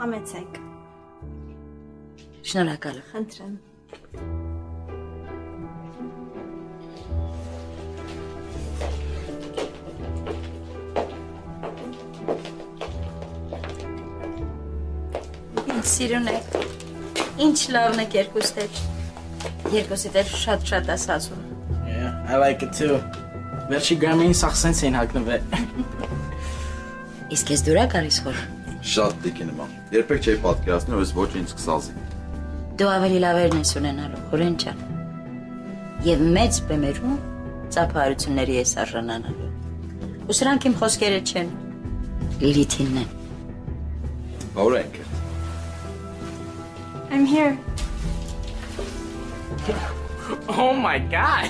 Համեցեք։ Շնորհակալ եմ։ Խնդրեմ։ Սիրուն է, ինչ լավն եք երկուստեր, երկուսիտ էր շատ ասասում։ Yeah, I like it too. Վերջի գրամին սաղ սենց էին հագնվել։ Իսկ ես դուրա գալիս խոր։ Շատ տիկին եմ, երբեք չէի պատկերացնում, ես ոչ ինձ կսազի։ Դու ավելի լավերն ես ունենալու, խորեն չան։ Եվ մեծ բեմերում ծափահարությունների ես արժանանալու։ Ու սրանք իմ խոսքերը չեն, Լիլիթինն են։ Որ ենք։ I'm here. Oh my God.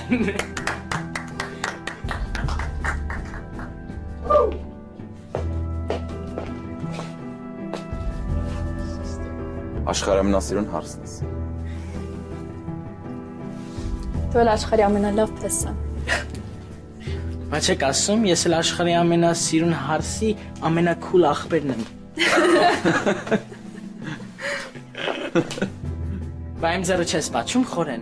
Աշխարհի ամենասիրուն հարսն ես։ Դու էլ աշխարհի ամենալավ փեսը։ Բայց եք ասում, ես էլ աշխարհի ամենասիրուն հարսի ամենակուլ աղբերն եմ։ Բա իմ ձեռը չես պատշում խորեն։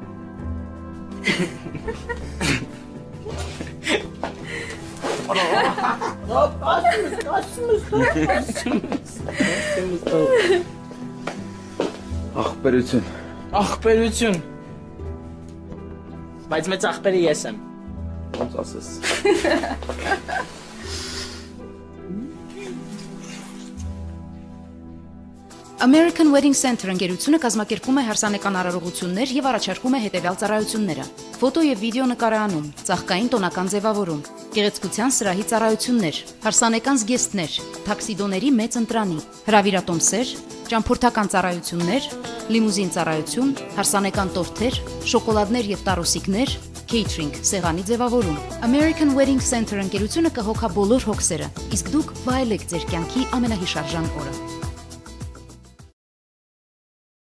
Աղբերություն։ Աղբերություն։ Բայց մեծ աղբերը ես եմ։ Ոնց ասես։ American Wedding Center ընկերությունը կազմակերպում է հարսանեկան արարողություններ եւ առաջարկում է հետեւյալ ծառայությունները. ֆոտո եւ վիդեո նկարահանում, ծաղկային տոնական ձևավորում, գեղեցկության սրահի ծառայություններ, հարսանեկան զգեստներ, թաքսիդոների մեծ ընտրանի, հրավիրատոմսեր, ճամփորդական ծառայություններ, լիմուզին ծառայություն, հարսանեկան տորթեր, շոկոլադներ եւ տառոսիկներ, catering, սեղանի ձևավորում։ American Wedding Center ընկերությունը կհոգա բոլոր հոգսերը, իսկ դուք վայելեք ձեր կյանքի ամենահիշարժան օրը։